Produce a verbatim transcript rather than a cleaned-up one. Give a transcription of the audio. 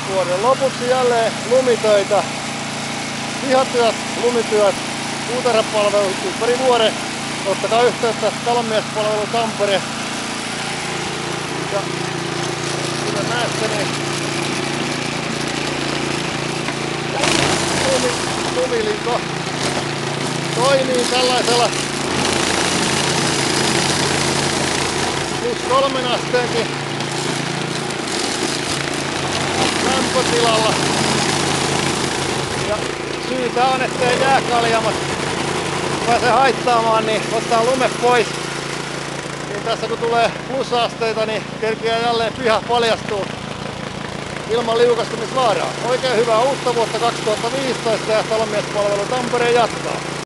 vuoden lopuksi jälleen lumitöitä. Pihatyöt, lumityöt, puutarhapalvelu ympäri vuoden. Ottakaa yhteyttä Talonmiespalvelu Tampere. Ja kuten näette, niin lumi, lumilinko toimii tällaisella plus kolmen asteenkin lämpötilalla. Ja syytä on, ettei jääkaljamat pääse haittaamaan, niin ottaa lume pois. Niin tässä kun tulee plusasteita, niin kerkiää jälleen piha paljastuu ilman liukastumisvaaraa. Oikein hyvää uutta vuotta kaksituhattaviisitoista ja Talonmiespalvelu Tampere jatkaa.